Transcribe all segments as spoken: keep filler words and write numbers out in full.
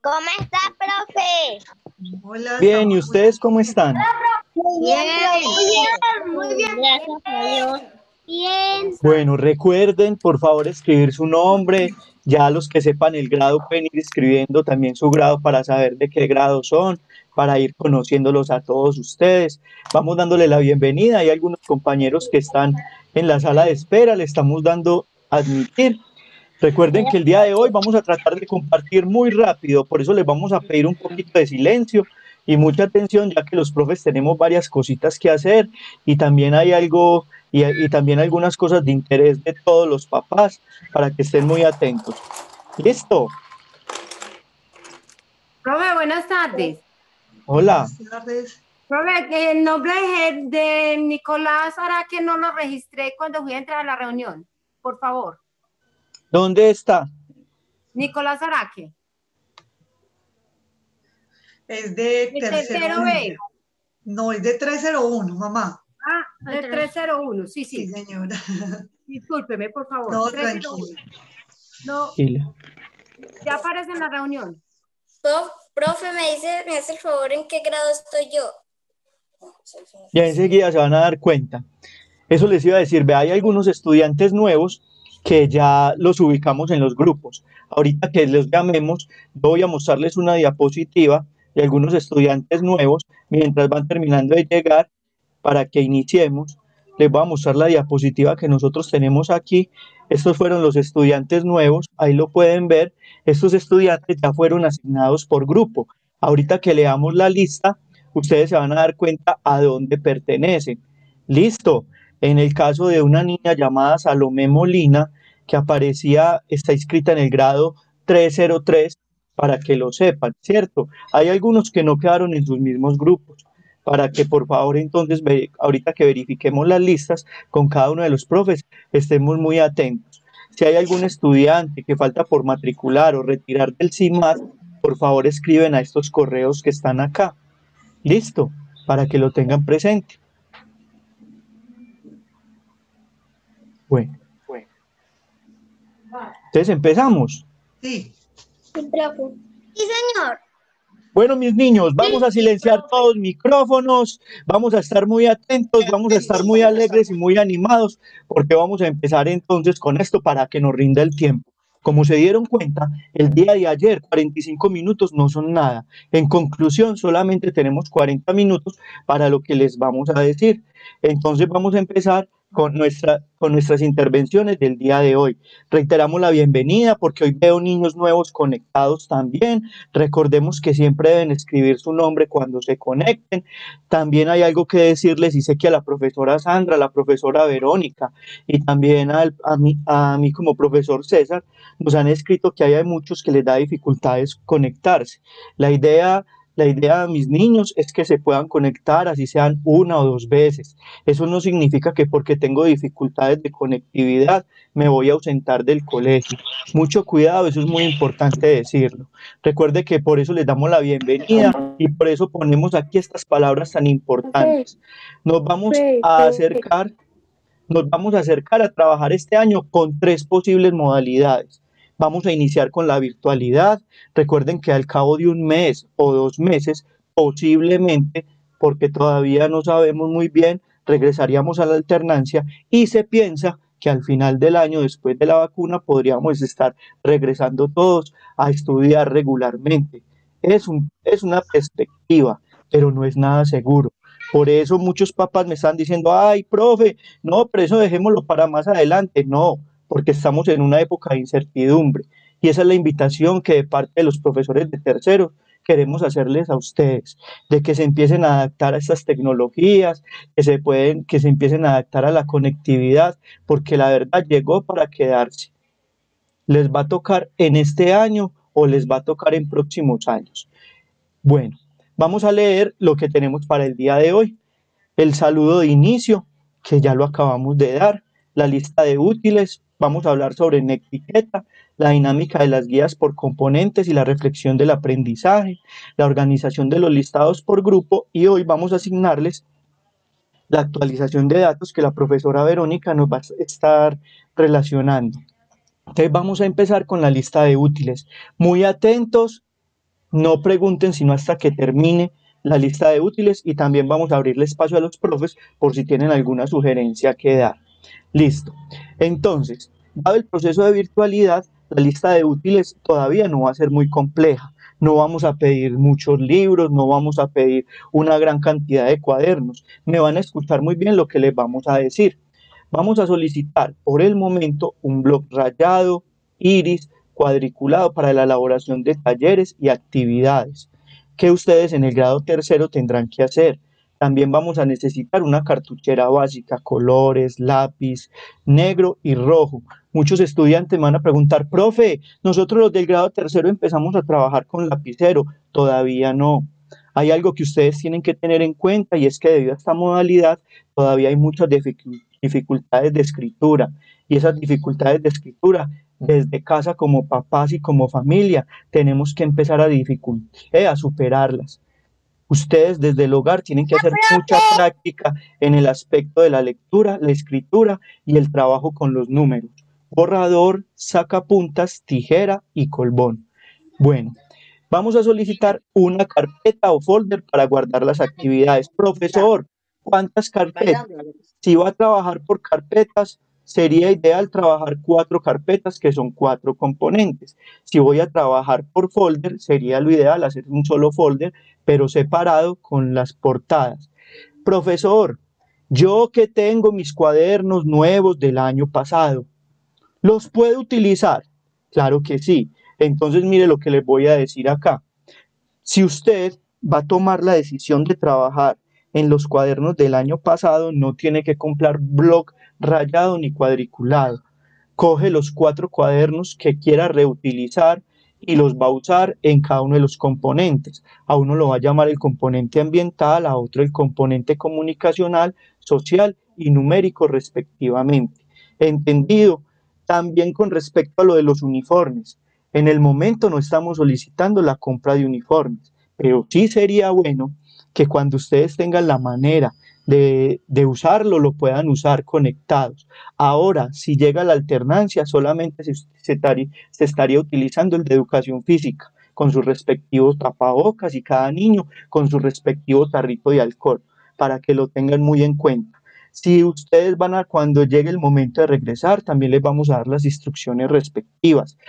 ¿Cómo está, profe? Hola, Bien, ¿y estamos muy ustedes cómo están? Muy bien, profe. Muy bien. Gracias a Dios. Bien. Bueno, recuerden por favor escribir su nombre. Ya los que sepan el grado pueden ir escribiendo también su grado para saber de qué grado son, para ir conociéndolos a todos ustedes. Vamos dándole la bienvenida. Hay algunos compañeros que están en la sala de espera, le estamos dando admitir. Recuerden que el día de hoy vamos a tratar de compartir muy rápido, por eso les vamos a pedir un poquito de silencio y mucha atención, ya que los profes tenemos varias cositas que hacer y también hay algo y, y también algunas cosas de interés de todos los papás para que estén muy atentos. ¿Listo? Profe, buenas tardes. Hola. buenas tardes. Profe, el nombre de, de Nicolás Araque no lo registré cuando fui a entrar a la reunión. Por favor. ¿Dónde está? Nicolás Araque. Es de De tercero tercero B. B. No, es de trescientos uno, mamá. Ah, de trescientos uno. Sí, Sí, sí. señora. Discúlpeme, por favor. No, trescientos uno. tranquila. No, Dile. ya aparece en la reunión. Prof, profe, me dice, me hace el favor, ¿en qué grado estoy yo? Ya enseguida se van a dar cuenta. Eso les iba a decir, ve, hay algunos estudiantes nuevos que ya los ubicamos en los grupos. Ahorita que les llamemos, voy a mostrarles una diapositiva de algunos estudiantes nuevos mientras van terminando de llegar para que iniciemos. Les voy a mostrar la diapositiva que nosotros tenemos aquí. Estos fueron los estudiantes nuevos, ahí lo pueden ver. Estos estudiantes ya fueron asignados por grupo. Ahorita que leamos la lista, ustedes se van a dar cuenta a dónde pertenecen. Listo. En el caso de una niña llamada Salomé Molina, que aparecía, está inscrita en el grado trescientos tres, para que lo sepan, ¿cierto? Hay algunos que no quedaron en sus mismos grupos, para que por favor entonces, ahorita que verifiquemos las listas con cada uno de los profes, estemos muy atentos. Si hay algún estudiante que falta por matricular o retirar del CIMAS, por favor escriben a estos correos que están acá. Listo, para que lo tengan presente. Bueno, bueno. Entonces empezamos. Sí. Sí, profe. Sí, señor. Bueno, mis niños, vamos a silenciar todos los micrófonos, vamos a estar muy atentos, vamos a estar muy alegres y muy animados, porque vamos a empezar entonces con esto para que nos rinda el tiempo. Como se dieron cuenta, el día de ayer, cuarenta y cinco minutos no son nada. En conclusión, solamente tenemos cuarenta minutos para lo que les vamos a decir. Entonces vamos a empezar con, nuestra, con nuestras intervenciones del día de hoy. Reiteramos la bienvenida porque hoy veo niños nuevos conectados también. Recordemos que siempre deben escribir su nombre cuando se conecten. También hay algo que decirles, y sé que a la profesora Sandra, a la profesora Verónica y también al, a, mí, a mí como profesor César, nos han escrito que hay muchos que les da dificultades conectarse. La idea... La idea de mis niños es que se puedan conectar, así sean una o dos veces. Eso no significa que porque tengo dificultades de conectividad me voy a ausentar del colegio. Mucho cuidado, eso es muy importante decirlo. Recuerde que por eso les damos la bienvenida y por eso ponemos aquí estas palabras tan importantes. Nos vamos a acercar, nos vamos a acercar a trabajar este año con tres posibles modalidades. Vamos a iniciar con la virtualidad. Recuerden que al cabo de un mes o dos meses, posiblemente, porque todavía no sabemos muy bien, regresaríamos a la alternancia y se piensa que al final del año, después de la vacuna, podríamos estar regresando todos a estudiar regularmente. Es, un, es una perspectiva, pero no es nada seguro. Por eso muchos papás me están diciendo, ay, profe, no, pero eso dejémoslo para más adelante. No, porque estamos en una época de incertidumbre. Y esa es la invitación que de parte de los profesores de tercero queremos hacerles a ustedes, de que se empiecen a adaptar a estas tecnologías, que se, pueden, que se empiecen a adaptar a la conectividad, porque la verdad llegó para quedarse. Les va a tocar en este año o les va a tocar en próximos años. Bueno, vamos a leer lo que tenemos para el día de hoy. El saludo de inicio, que ya lo acabamos de dar, la lista de útiles, vamos a hablar sobre Netiqueta, la dinámica de las guías por componentes y la reflexión del aprendizaje, la organización de los listados por grupo y hoy vamos a asignarles la actualización de datos que la profesora Verónica nos va a estar relacionando. Entonces vamos a empezar con la lista de útiles. Muy atentos No pregunten sino hasta que termine la lista de útiles y también vamos a abrirle espacio a los profes por si tienen alguna sugerencia que dar. Listo. Entonces, dado el proceso de virtualidad, la lista de útiles todavía no va a ser muy compleja. No vamos a pedir muchos libros, no vamos a pedir una gran cantidad de cuadernos. Me van a escuchar muy bien lo que les vamos a decir. Vamos a solicitar por el momento un blog rayado, iris, cuadriculado para la elaboración de talleres y actividades que ustedes en el grado tercero tendrán que hacer. También vamos a necesitar una cartuchera básica, colores, lápiz, negro y rojo. Muchos estudiantes me van a preguntar, profe, nosotros los del grado tercero empezamos a trabajar con lapicero. Todavía no. Hay algo que ustedes tienen que tener en cuenta y es que debido a esta modalidad todavía hay muchas dificultades de escritura y esas dificultades de escritura desde casa como papás y como familia tenemos que empezar a, dificult- eh, a superarlas. Ustedes desde el hogar tienen que hacer mucha práctica en el aspecto de la lectura, la escritura y el trabajo con los números. Borrador, sacapuntas, tijera y colbón. Bueno, vamos a solicitar una carpeta o folder para guardar las actividades. Profesor, ¿cuántas carpetas? Si va a trabajar por carpetas, sería ideal trabajar cuatro carpetas que son cuatro componentes. Si voy a trabajar por folder, sería lo ideal hacer un solo folder, pero separado con las portadas. Profesor, yo que tengo mis cuadernos nuevos del año pasado, ¿los puedo utilizar? Claro que sí. Entonces mire lo que les voy a decir acá. Si usted va a tomar la decisión de trabajar en los cuadernos del año pasado, no tiene que comprar blog rayado ni cuadriculado. Coge los cuatro cuadernos que quiera reutilizar y los va a usar en cada uno de los componentes. A uno lo va a llamar el componente ambiental, a otro el componente comunicacional, social y numérico respectivamente. ¿Entendido? También con respecto a lo de los uniformes. En el momento no estamos solicitando la compra de uniformes, pero sí sería bueno que cuando ustedes tengan la manera de, de usarlo, lo puedan usar conectados. Ahora, si llega la alternancia, solamente se, se, estaría, se estaría utilizando el de educación física, con sus respectivos tapabocas y cada niño con su respectivo tarrito de alcohol, para que lo tengan muy en cuenta. Si ustedes van a, cuando llegue el momento de regresar, también les vamos a dar las instrucciones respectivas.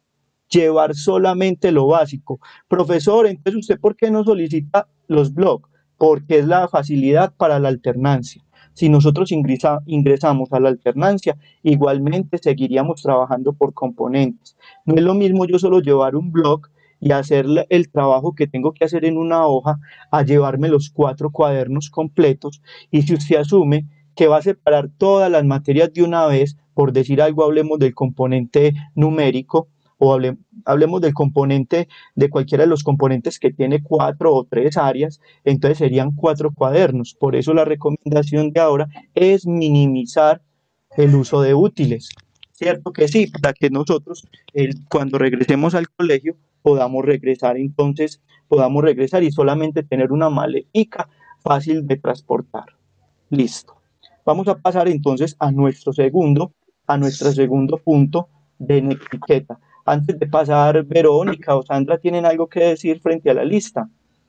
Llevar solamente lo básico. Profesor, entonces, ¿usted por qué no solicita los blogs? Porque es la facilidad para la alternancia. Si nosotros ingresa, ingresamos a la alternancia, igualmente seguiríamos trabajando por componentes. No es lo mismo yo solo llevar un blog y hacer el trabajo que tengo que hacer en una hoja, a llevarme los cuatro cuadernos completos, y si usted asume que va a separar todas las materias de una vez, por decir algo, hablemos del componente numérico, o hable, hablemos del componente, de cualquiera de los componentes que tiene cuatro o tres áreas, entonces serían cuatro cuadernos. Por eso la recomendación de ahora es minimizar el uso de útiles. ¿Cierto que sí? Para que nosotros, el, cuando regresemos al colegio, podamos regresar, entonces, podamos regresar y solamente tener una maletica fácil de transportar. Listo. Vamos a pasar entonces a nuestro segundo, a nuestro segundo punto de etiqueta. Antes de pasar, Verónica o Sandra, ¿tienen algo que decir frente a la lista?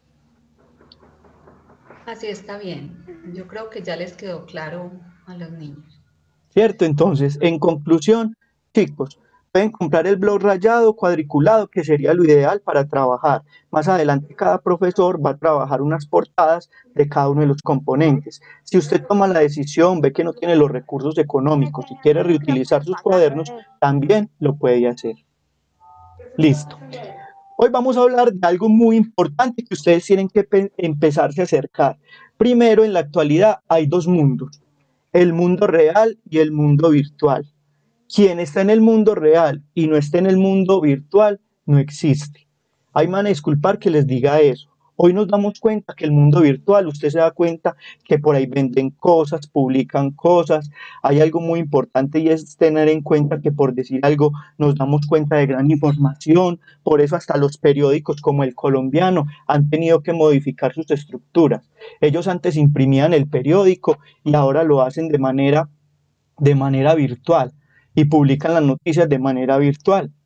Así está bien. Yo creo que ya les quedó claro a los niños. Cierto, entonces, en conclusión, chicos, pueden comprar el blog rayado, cuadriculado, que sería lo ideal para trabajar. Más adelante cada profesor va a trabajar unas portadas de cada uno de los componentes. Si usted toma la decisión, ve que no tiene los recursos económicos y quiere reutilizar sus cuadernos, también lo puede hacer. Listo. Hoy vamos a hablar de algo muy importante que ustedes tienen que empezarse a acercar. Primero, en la actualidad hay dos mundos, el mundo real y el mundo virtual. Quien está en el mundo real y no está en el mundo virtual, no existe. Ay, me van a disculpar que les diga eso. Hoy nos damos cuenta que el mundo virtual, usted se da cuenta que por ahí venden cosas, publican cosas. Hay algo muy importante y es tener en cuenta que, por decir algo, nos damos cuenta de gran información. Por eso hasta los periódicos como El Colombiano han tenido que modificar sus estructuras. Ellos antes imprimían el periódico y ahora lo hacen de manera, de manera virtual y publican las noticias de manera virtual.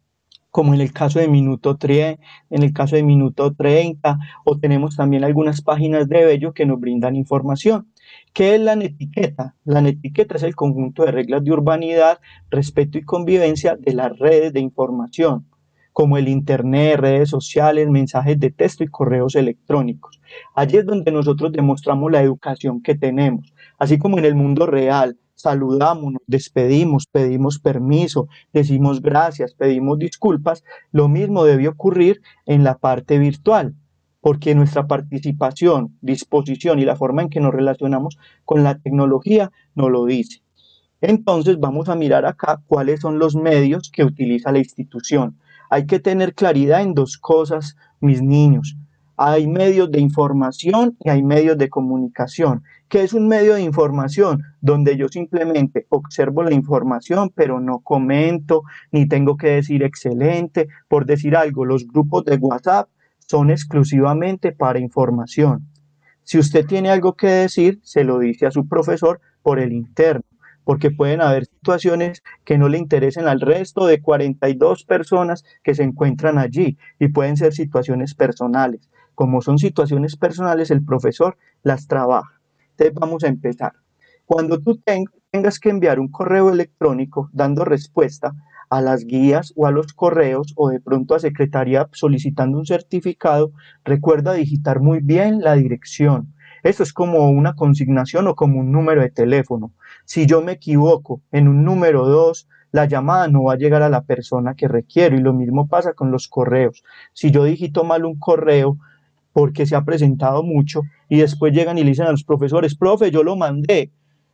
como en el caso de Minuto tres, en el caso de Minuto treinta, o tenemos también algunas páginas de Bello que nos brindan información. ¿Qué es la netiqueta? La netiqueta es el conjunto de reglas de urbanidad, respeto y convivencia de las redes de información, como el Internet, redes sociales, mensajes de texto y correos electrónicos. Allí es donde nosotros demostramos la educación que tenemos, así como en el mundo real. Saludamos, nos despedimos, pedimos permiso, decimos gracias, pedimos disculpas. Lo mismo debe ocurrir en la parte virtual, porque nuestra participación, disposición y la forma en que nos relacionamos con la tecnología nos lo dice. Entonces vamos a mirar acá cuáles son los medios que utiliza la institución. Hay que tener claridad en dos cosas, mis niños. Hay medios de información y hay medios de comunicación. ¿Qué es un medio de información? Donde yo simplemente observo la información, pero no comento, ni tengo que decir excelente. Por decir algo, los grupos de WhatsApp son exclusivamente para información. Si usted tiene algo que decir, se lo dice a su profesor por el interno, porque pueden haber situaciones que no le interesen al resto de cuarenta y dos personas que se encuentran allí y pueden ser situaciones personales. Como son situaciones personales, el profesor las trabaja. Entonces vamos a empezar. Cuando tú ten, tengas que enviar un correo electrónico dando respuesta a las guías o a los correos o de pronto a secretaría solicitando un certificado, recuerda digitar muy bien la dirección. Esto es como una consignación o como un número de teléfono. Si yo me equivoco en un número dos, la llamada no va a llegar a la persona que requiero, y lo mismo pasa con los correos. Si yo digito mal un correo porque se ha presentado mucho y después llegan y le dicen a los profesores, profe, yo lo mandé,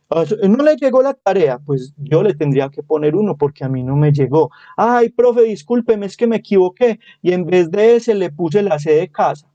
no le llegó la tarea, pues yo le tendría que poner uno porque a mí no me llegó. Ay, profe, discúlpeme, es que me equivoqué y en vez de ese le puse la C de casa.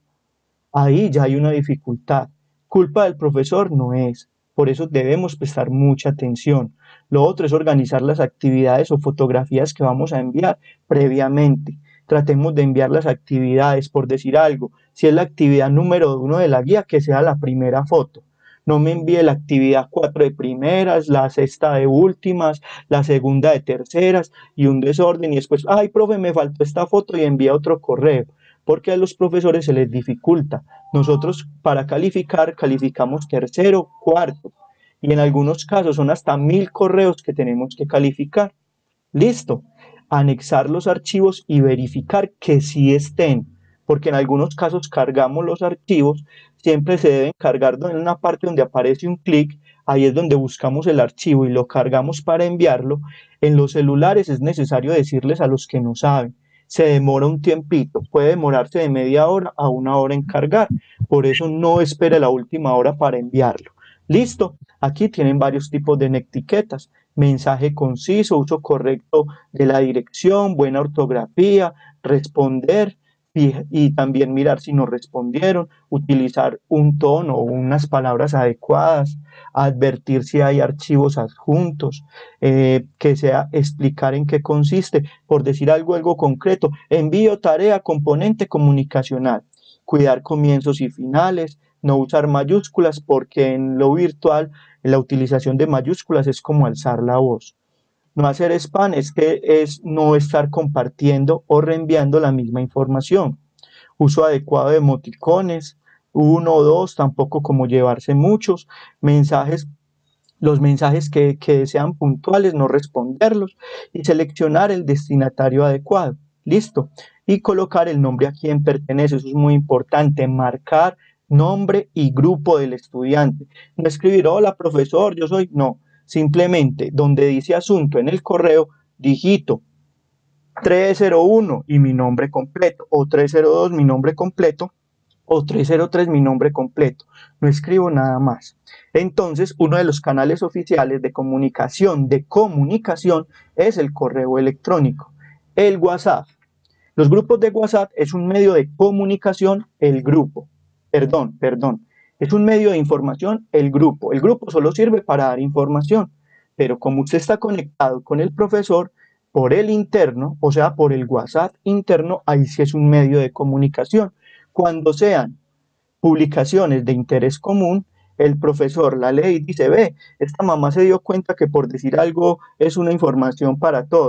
Ahí ya hay una dificultad. Culpa del profesor no es. Por eso debemos prestar mucha atención. Lo otro es organizar las actividades o fotografías que vamos a enviar previamente. Tratemos de enviar las actividades, por decir algo. Si es la actividad número uno de la guía, que sea la primera foto. No me envíe la actividad cuatro de primeras, la sexta de últimas, la segunda de terceras y un desorden. Y después, ay, profe, me faltó esta foto y envía otro correo. Porque a los profesores se les dificulta. Nosotros para calificar, calificamos tercero, cuarto. Y en algunos casos son hasta mil correos que tenemos que calificar. Listo. Anexar los archivos y verificar que sí estén, porque en algunos casos cargamos los archivos, siempre se deben cargar en una parte donde aparece un clic, ahí es donde buscamos el archivo y lo cargamos para enviarlo. En los celulares es necesario decirles a los que no saben, se demora un tiempito, puede demorarse de media hora a una hora en cargar, por eso no espere la última hora para enviarlo. Listo, aquí tienen varios tipos de etiquetas. Mensaje conciso, uso correcto de la dirección, buena ortografía, responder y, y también mirar si nos respondieron, utilizar un tono o unas palabras adecuadas, advertir si hay archivos adjuntos, eh, que sea explicar en qué consiste, por decir algo, algo concreto, envío, tarea, componente comunicacional, cuidar comienzos y finales, no usar mayúsculas porque en lo virtual la utilización de mayúsculas es como alzar la voz. No hacer spam es que es no estar compartiendo o reenviando la misma información. Uso adecuado de emoticones, uno o dos, tampoco como llevarse muchos. Mensajes, los mensajes que, que sean puntuales, no responderlos. Y seleccionar el destinatario adecuado. Listo. Y colocar el nombre a quien pertenece, eso es muy importante, marcar nombre y grupo del estudiante. No escribir, hola profesor, yo soy, no, simplemente donde dice asunto en el correo, digito trescientos uno y mi nombre completo, o trescientos dos mi nombre completo, o trescientos tres mi nombre completo, no escribo nada más. Entonces, uno de los canales oficiales de comunicación, de comunicación, es el correo electrónico, el WhatsApp. Los grupos de WhatsApp es un medio de comunicación, el grupo. Perdón, perdón, es un medio de información el grupo. El grupo solo sirve para dar información, pero como usted está conectado con el profesor por el interno, o sea, por el WhatsApp interno, ahí sí es un medio de comunicación. Cuando sean publicaciones de interés común, el profesor la lee y dice, ve, esta mamá se dio cuenta que por decir algo es una información para todos,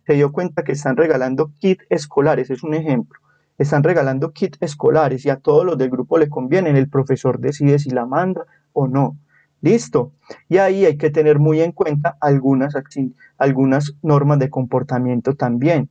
se dio cuenta que están regalando kits escolares, es un ejemplo. Están regalando kits escolares y a todos los del grupo le convienen, el profesor decide si la manda o no. Listo. Y ahí hay que tener muy en cuenta algunas, algunas normas de comportamiento también.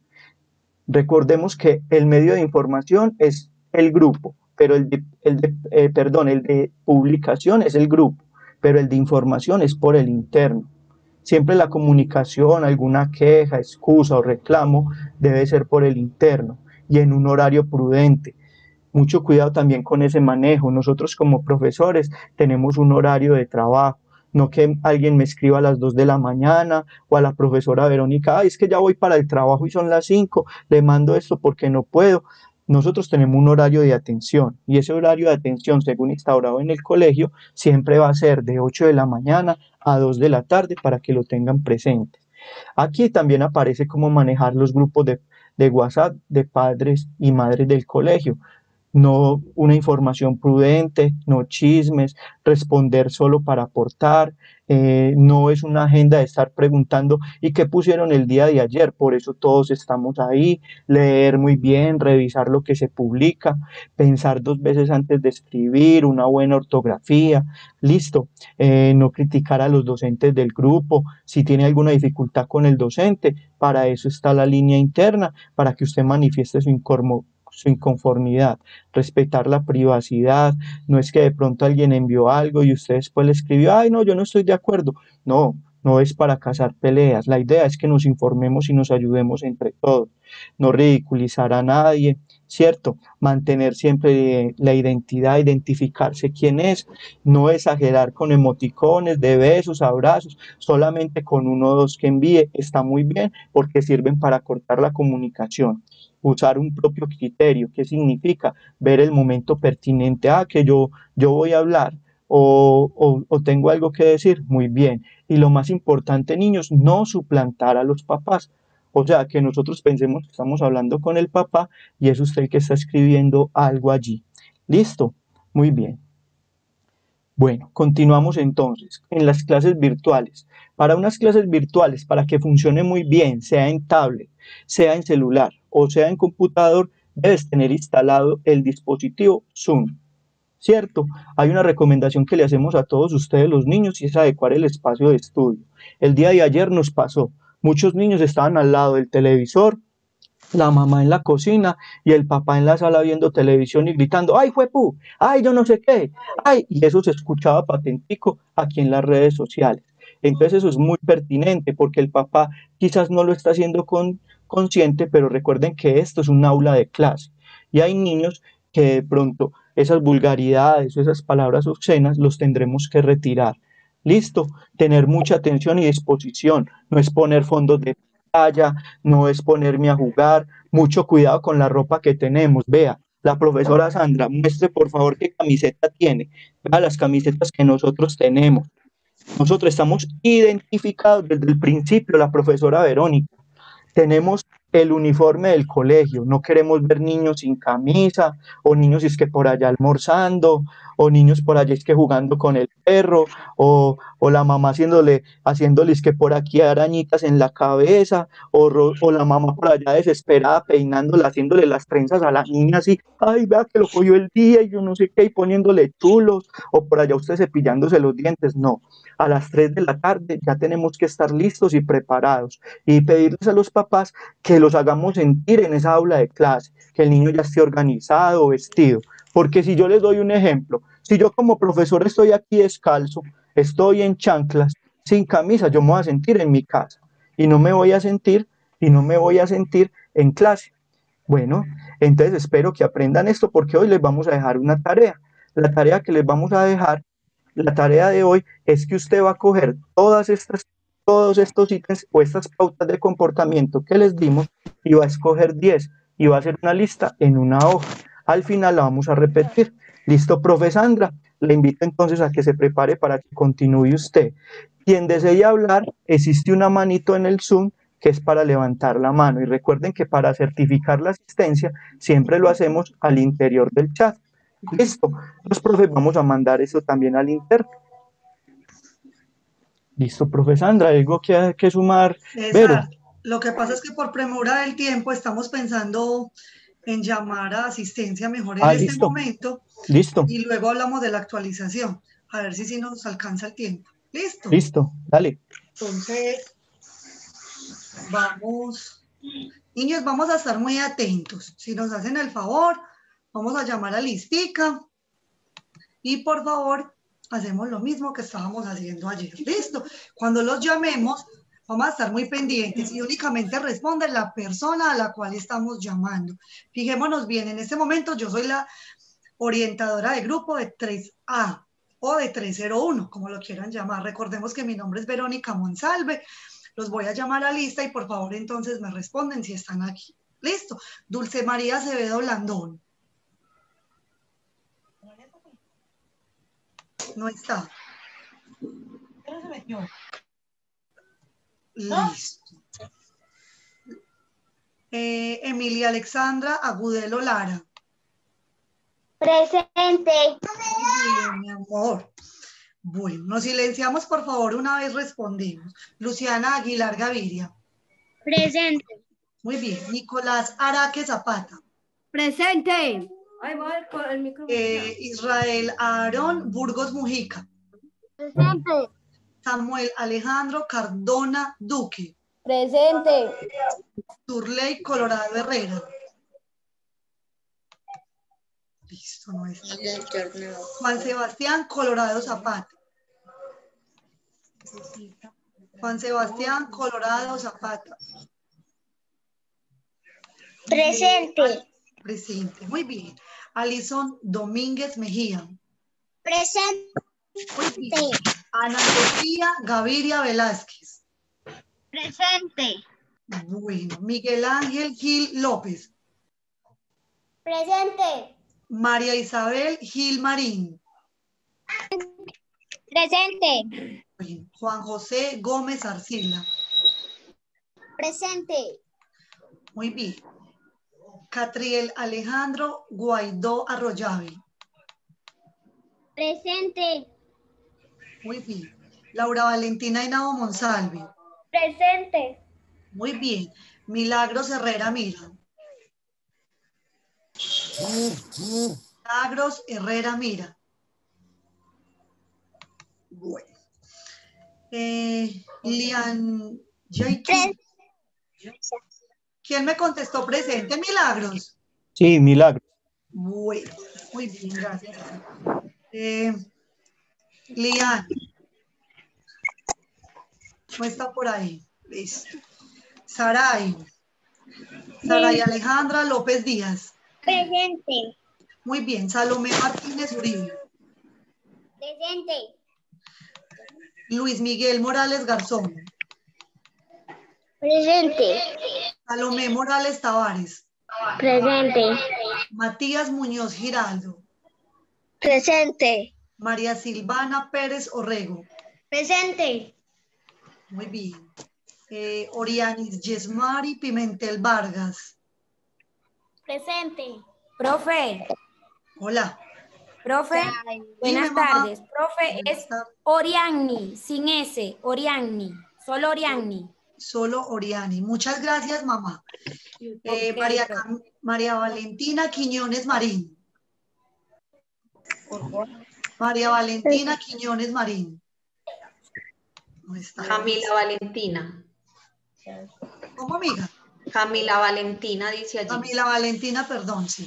Recordemos que el medio de información es el grupo, pero el de, el de eh, perdón, el de publicación es el grupo, pero el de información es por el interno. Siempre la comunicación, alguna queja, excusa o reclamo debe ser por el interno y en un horario prudente. Mucho cuidado también con ese manejo. Nosotros como profesores tenemos un horario de trabajo, no que alguien me escriba a las dos de la mañana o a la profesora Verónica, ay, es que ya voy para el trabajo y son las cinco, le mando esto porque no puedo. Nosotros tenemos un horario de atención y ese horario de atención, según instaurado en el colegio, siempre va a ser de ocho de la mañana a dos de la tarde para que lo tengan presente. Aquí también aparece cómo manejar los grupos de, de WhatsApp de padres y madres del colegio. No una información prudente, no chismes, responder solo para aportar, eh, no es una agenda de estar preguntando ¿y qué pusieron el día de ayer? Por eso todos estamos ahí, leer muy bien, revisar lo que se publica, pensar dos veces antes de escribir, una buena ortografía, listo, eh, no criticar a los docentes del grupo, si tiene alguna dificultad con el docente, para eso está la línea interna, para que usted manifieste su inconformidad. su inconformidad, respetar la privacidad, no es que de pronto alguien envió algo y usted después le escribió, ay no, yo no estoy de acuerdo, no, no es para cazar peleas, la idea es que nos informemos y nos ayudemos entre todos, no ridiculizar a nadie, ¿cierto? Mantener siempre la identidad, identificarse quién es, no exagerar con emoticones de besos, abrazos, solamente con uno o dos que envíe, está muy bien porque sirven para cortar la comunicación. Usar un propio criterio, ¿qué significa? Ver el momento pertinente, ah, que yo, yo voy a hablar o, o, o tengo algo que decir, muy bien. Y lo más importante, niños, no suplantar a los papás. O sea, que nosotros pensemos que estamos hablando con el papá y es usted el que está escribiendo algo allí. ¿Listo? Muy bien. Bueno, continuamos entonces en las clases virtuales. Para unas clases virtuales, para que funcione muy bien, sea en tablet, sea en celular o sea en computador, debes tener instalado el dispositivo Zoom, ¿cierto? Hay una recomendación que le hacemos a todos ustedes los niños y es adecuar el espacio de estudio. El día de ayer nos pasó, muchos niños estaban al lado del televisor, la mamá en la cocina y el papá en la sala viendo televisión y gritando, ¡ay, juepú! ¡Ay, yo no sé qué! ¡Ay! Y eso se escuchaba patentico aquí en las redes sociales. Entonces eso es muy pertinente porque el papá quizás no lo está haciendo con, consciente, pero recuerden que esto es un aula de clase y hay niños que de pronto esas vulgaridades o esas palabras obscenas los tendremos que retirar. Listo, tener mucha atención y disposición, no es poner fondos de pantalla, no es ponerme a jugar, mucho cuidado con la ropa que tenemos. Vea, la profesora Sandra, muestre por favor qué camiseta tiene, vea las camisetas que nosotros tenemos. Nosotros estamos identificados desde el principio, la profesora Verónica. Tenemos el uniforme del colegio, no queremos ver niños sin camisa, o niños es que por allá almorzando, o niños por allá es que jugando con el perro, o, o la mamá haciéndole, haciéndoles que por aquí arañitas en la cabeza, o, o la mamá por allá desesperada peinándola, haciéndole las trenzas a la niña así, ay, vea que lo cogió el día y yo no sé qué, y poniéndole chulos, o por allá usted cepillándose los dientes, no. A las tres de la tarde ya tenemos que estar listos y preparados y pedirles a los papás que los hagamos sentir en esa aula de clase, que el niño ya esté organizado, vestido, porque si yo les doy un ejemplo, si yo como profesor estoy aquí descalzo, estoy en chanclas, sin camisa, yo me voy a sentir en mi casa y no me voy a sentir y no me voy a sentir en clase. Bueno, entonces espero que aprendan esto porque hoy les vamos a dejar una tarea. La tarea que les vamos a dejar, la tarea de hoy es que usted va a coger todas estas, todos estos ítems o estas pautas de comportamiento que les dimos y va a escoger diez y va a hacer una lista en una hoja. Al final la vamos a repetir. ¿Listo, profe Sandra? Le invito entonces a que se prepare para que continúe usted. Quien desee hablar, existe una manito en el Zoom que es para levantar la mano. Y recuerden que para certificar la asistencia siempre lo hacemos al interior del chat. Listo, los profes vamos a mandar eso también al interno. Listo, profe Sandra, ¿algo que, que sumar? César, Vero. Lo que pasa es que por premura del tiempo estamos pensando en llamar a asistencia mejor en Ah, este listo, momento listo, y luego hablamos de la actualización. A ver si sí nos alcanza el tiempo. ¿Listo? listo, dale. Entonces, vamos. Niños, vamos a estar muy atentos. Si nos hacen el favor, vamos a llamar a Listica y por favor, hacemos lo mismo que estábamos haciendo ayer. ¿Listo? Cuando los llamemos, vamos a estar muy pendientes y únicamente responde la persona a la cual estamos llamando. Fijémonos bien, en este momento yo soy la orientadora de grupo de tres A o de tres cero uno, como lo quieran llamar. Recordemos que mi nombre es Verónica Monsalve. Los voy a llamar a lista y por favor entonces me responden si están aquí. Listo. Dulce María Acevedo Blandón. No está. Listo. Eh, Emilia Alexandra Agudelo Lara. Presente. Bien, mi amor. Bueno, nos silenciamos por favor una vez respondimos. Luciana Aguilar Gaviria. Presente. Muy bien. Nicolás Araque Zapata. Presente. Ahí va el, el micrófono. Eh, Israel Aarón Burgos Mujica. Presente. Samuel Alejandro Cardona Duque. Presente. Turley Colorado Herrera. Listo, no está. Juan Sebastián Colorado Zapata. Juan Sebastián Colorado Zapata. Presente. Presente. Muy bien. Alison Domínguez Mejía. Presente. Muy bien. Ana Sofía Gaviria Velázquez. Presente. Bueno. Miguel Ángel Gil López. Presente. María Isabel Gil Marín. Presente. Bueno. Juan José Gómez Arcila. Presente. Muy bien. Catriel Alejandro Guaidó Arroyave. Presente. Muy bien. Laura Valentina Henao Monsalve. Presente. Muy bien. Milagros Herrera Mira. Milagros Herrera Mira. Bueno. Eh, Lian Jaitu. ¿Quién me contestó presente? Milagros. Sí, milagro. Bueno, muy bien, gracias. Eh, Lian. No está por ahí. Listo. Saray. Saray Alejandra López Díaz. Presente. Muy bien. Salomé Martínez Uribe. Presente. Luis Miguel Morales Garzón. Presente. Salomé Morales Tavares. Presente. Matías Muñoz Giraldo. Presente. María Silvana Pérez Orrego. Presente. Muy bien. Eh, Orianis Yesmari Pimentel Vargas. Presente. Profe, Hola. profe, buenas Dime, mamá. tardes. Profe, Buenas es tardes. Oriani, sin S, Oriani, solo Oriani. Solo Oriani. Muchas gracias, mamá. Eh, Ok, María, profe. Cam- María Valentina Quiñones Marín. María Valentina Quiñones Marín. No está. Camila Valentina. ¿Cómo, amiga? Camila Valentina dice allí. Camila Valentina, perdón, sí.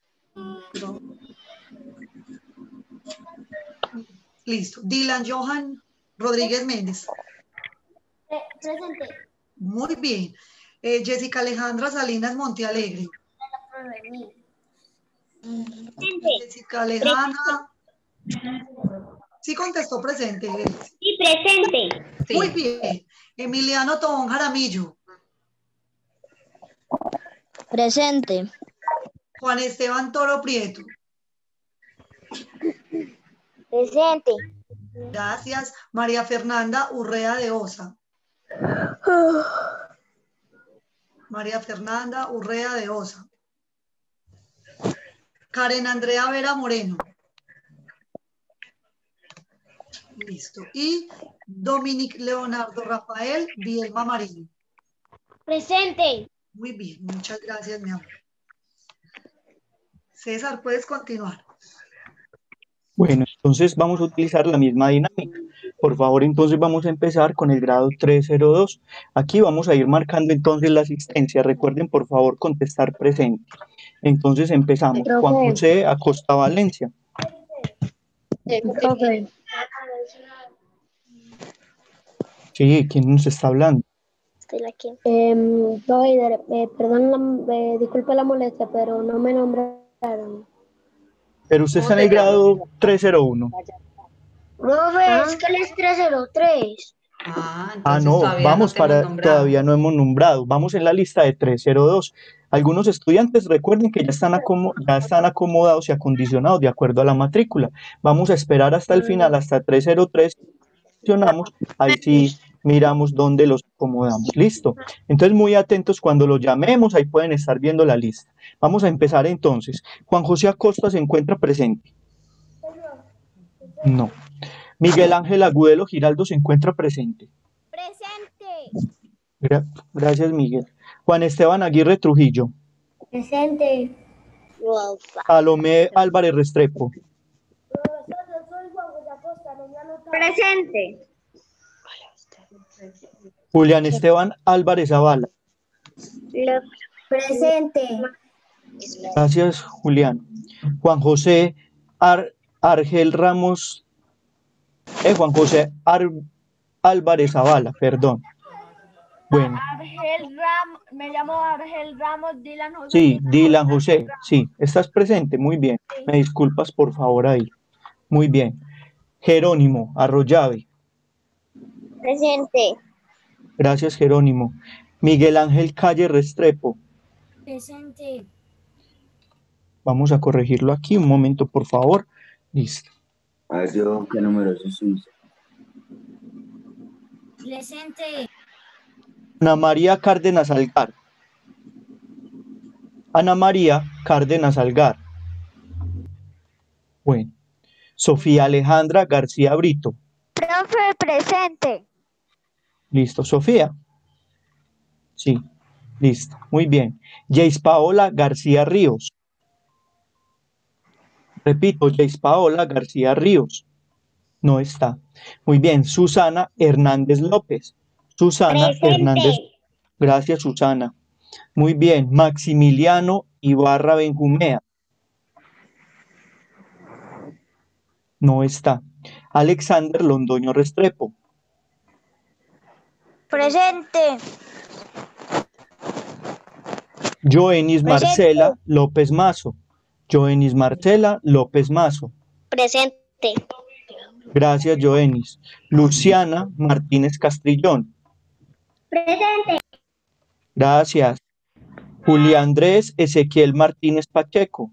Listo. Dylan Johan Rodríguez Méndez. Presente. Muy bien. Eh, Jessica Alejandra Salinas Montealegre. Jessica Alejandra. Sí contestó presente. Y presente. Sí. Muy bien. Emiliano Tobón Jaramillo. Presente. Juan Esteban Toro Prieto. Presente. Gracias. María Fernanda Urrea de Osa. María Fernanda Urrea de Osa. Karen Andrea Vera Moreno. Listo. Y Dominic Leonardo Rafael Bielma Marín. Presente. Muy bien, muchas gracias, mi amor. César, puedes continuar. Bueno, entonces vamos a utilizar la misma dinámica. Por favor, entonces vamos a empezar con el grado trescientos dos. Aquí vamos a ir marcando entonces la asistencia. Recuerden, por favor, contestar presente. Entonces empezamos. Juan José Acosta Valencia. Profe. Sí, ¿quién nos está hablando? Estoy aquí. Eh, eh, perdón, la- eh, disculpe la molestia, pero no me nombraron. Pero usted está en el grado trescientos uno. Profe, es que él es trescientos tres. Ah, entonces Ah, no, todavía vamos no te hemos para, nombrado. todavía no hemos nombrado. Vamos en la lista de trescientos dos. Algunos estudiantes recuerden que ya están, acomo- ya están acomodados y acondicionados de acuerdo a la matrícula. Vamos a esperar hasta el final, hasta trescientos tres. Seleccionamos, ahí sí miramos dónde los acomodamos. Listo. Entonces, muy atentos cuando los llamemos, ahí pueden estar viendo la lista. Vamos a empezar entonces. Juan José Acosta se encuentra presente. No. Miguel Ángel Agudelo Giraldo se encuentra presente. Presente. Gra- gracias, Miguel. Juan Esteban Aguirre Trujillo. Presente. Salomé Álvarez Restrepo. Presente. Julián Esteban Álvarez Zavala. Presente. Gracias, Julián. Juan José Ar- Argel Ramos. Eh, Juan José Ar- Álvarez Zavala, perdón. Bueno, Argel Ramos, me llamo Argel Ramos, Dylan José. sí, Dylan José, sí, estás presente, muy bien. Me disculpas, por favor, ahí. Muy bien. Jerónimo Arroyave. Presente. Gracias, Jerónimo. Miguel Ángel Calle Restrepo. Presente. Vamos a corregirlo aquí, un momento, por favor. Listo. A ver, yo, ¿qué número es eso? Presente. Ana María Cárdenas Algar. Ana María Cárdenas Algar. Bueno. Sofía Alejandra García Brito. Profe, presente. Listo. Sofía. Sí. Listo. Muy bien. Jace Paola García Ríos. Repito, Jace Paola García Ríos. No está. Muy bien. Susana Hernández López. Susana Presente. Hernández. Gracias, Susana. Muy bien. Maximiliano Ibarra Benjumea. No está. Alexander Londoño Restrepo. Presente. Joenis Presente. Marcela López Mazo. Joenis Marcela López Mazo. Presente. Gracias, Joenis. Luciana Martínez Castrillón. Presente. Gracias. Julián Andrés Ezequiel Martínez Pacheco.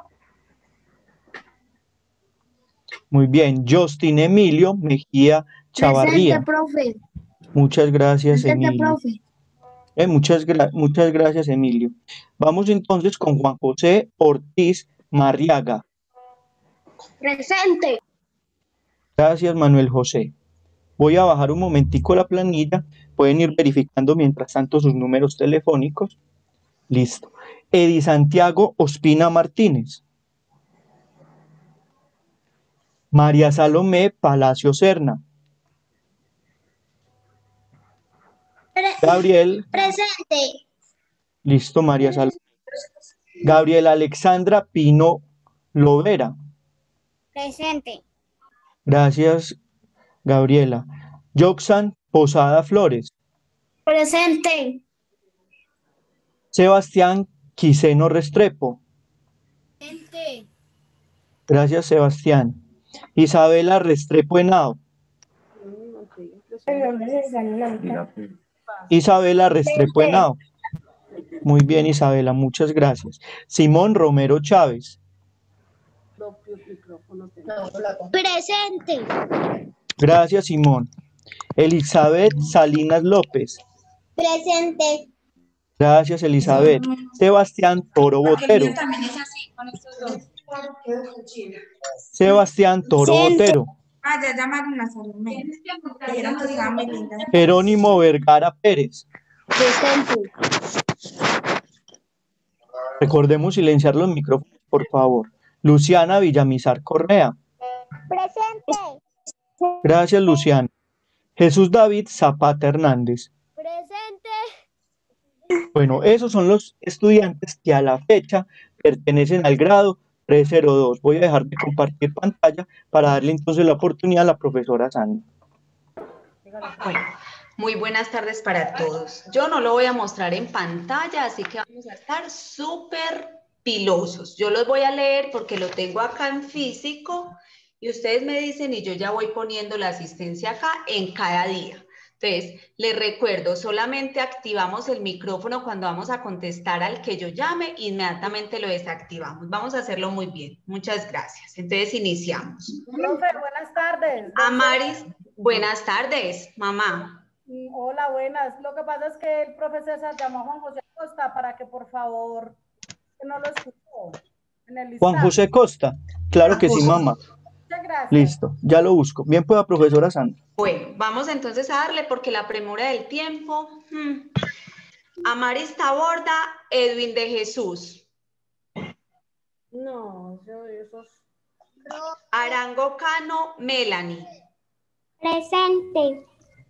Muy bien. Justin Emilio Mejía Chavarría. Profe. Muchas gracias, Presente, Emilio. profe. Eh, muchas, gra- muchas gracias, Emilio. Vamos entonces con Juan José Ortiz Marriaga. Presente. Gracias, Manuel José. Voy a bajar un momentico la planilla. Pueden ir verificando mientras tanto sus números telefónicos. Listo. Edi Santiago Ospina Martínez. María Salomé Palacio Serna. Gabriel. Presente. Listo, María Salomé. Gabriel Alexandra Pino Lovera. Presente. Gracias, Gabriela. Joxan Posada Flores. Presente. Sebastián Quiseno Restrepo. Presente. Gracias, Sebastián. Isabela Restrepo Henao. Isabela Restrepo Henao. Muy bien, Isabela, muchas gracias. Simón Romero Chávez. Presente. Gracias, Simón. Elizabeth Salinas López. Presente. Gracias, Elizabeth. Sebastián Toro Botero. Sebastián Toro Botero. Ah, ya llamaron a Salomé. Dijeron que estaba muy linda. Jerónimo Vergara Pérez. Presente. Recordemos silenciar los micrófonos, por favor. Luciana Villamizar Correa. Presente. Gracias, Luciana. Jesús David Zapata Hernández. Presente. Bueno, esos son los estudiantes que a la fecha pertenecen al grado trescientos dos. Voy a dejar de compartir pantalla para darle entonces la oportunidad a la profesora Sandra. Bueno, muy buenas tardes para todos. Yo no lo voy a mostrar en pantalla, así que vamos a estar súper pilosos. Yo los voy a leer porque lo tengo acá en físico y ustedes me dicen y yo ya voy poniendo la asistencia acá en cada día. Entonces, les recuerdo, solamente activamos el micrófono cuando vamos a contestar al que yo llame, inmediatamente lo desactivamos. Vamos a hacerlo muy bien. Muchas gracias. Entonces, iniciamos. Profe, buenas tardes. Amaris, buenas tardes, mamá. Hola, buenas. Lo que pasa es que el profe César llamó a Juan José Costa para que por favor, que no lo escuchó en el listado. Juan José Costa. Claro que sí, mamá. Muchas gracias. Listo, ya lo busco. Bien pueda, profesora Sandra. Bueno, vamos entonces a darle porque la premura del tiempo. Hmm. Amaris Taborda, Edwin de Jesús. No, yo esos. Arango Cano, Melanie. Presente.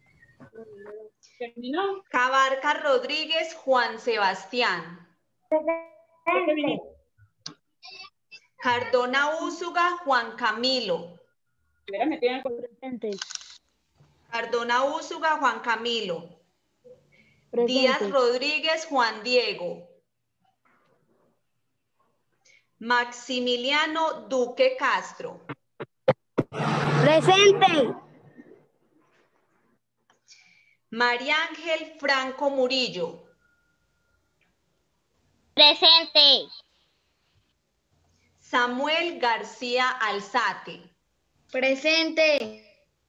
Cabarca Rodríguez, Juan Sebastián. Presente. Cardona Úsuga, Juan Camilo. Presente. Cardona Úsuga, Juan Camilo. Presente. Díaz Rodríguez, Juan Diego. Maximiliano Duque Castro. Presente. María Ángel Franco Murillo. Presente. Samuel García Alzate. Presente.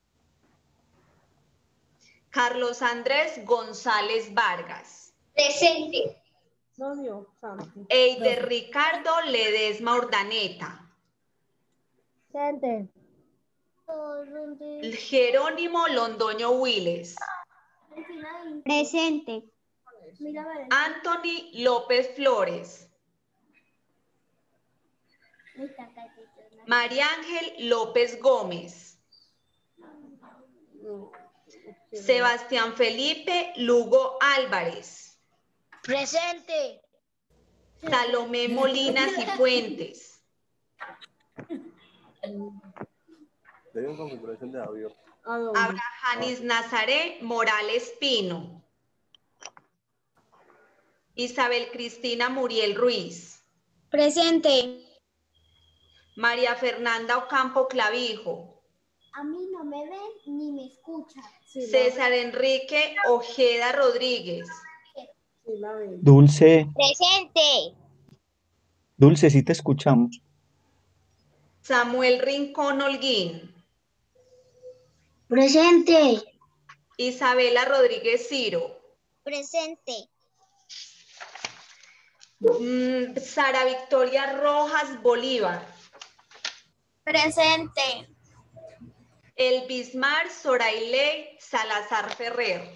Carlos Andrés González Vargas. Presente. No, Dios santo. Eider Ricardo Ledesma Urdaneta. Presente. Jerónimo Londoño Willes. Presente. Anthony López Flores. María Ángel López Gómez. Sebastián Felipe Lugo Álvarez. Presente. Salomé Molinas y Fuentes. Abrahanis Nazaré Morales Pino. Isabel Cristina Muriel Ruiz. Presente. María Fernanda Ocampo Clavijo. A mí no me ven ni me escuchan. César Enrique Ojeda Rodríguez. Dulce, Presente. Dulce, sí te escuchamos. Samuel Rincón Holguín. Presente. Isabela Rodríguez Ciro. Presente. Mm, Sara Victoria Rojas Bolívar. Presente. Elvismar Zorailey Salazar Ferrer.